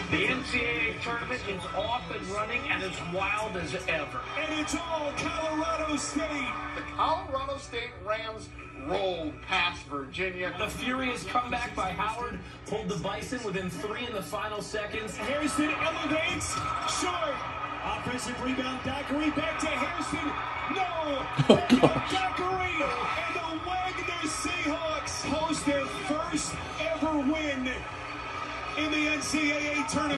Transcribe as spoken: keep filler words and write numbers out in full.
The N C double A tournament is off and running and as wild as ever. And it's all Colorado State. The Colorado State Rams rolled past Virginia. The furious comeback by Howard pulled the Bison within three in the final seconds. Hairston elevates, short. Offensive rebound, Dockery back to Hairston. No! Dockery and the Wagner Seahawks host their first ever win in the N C double A tournament.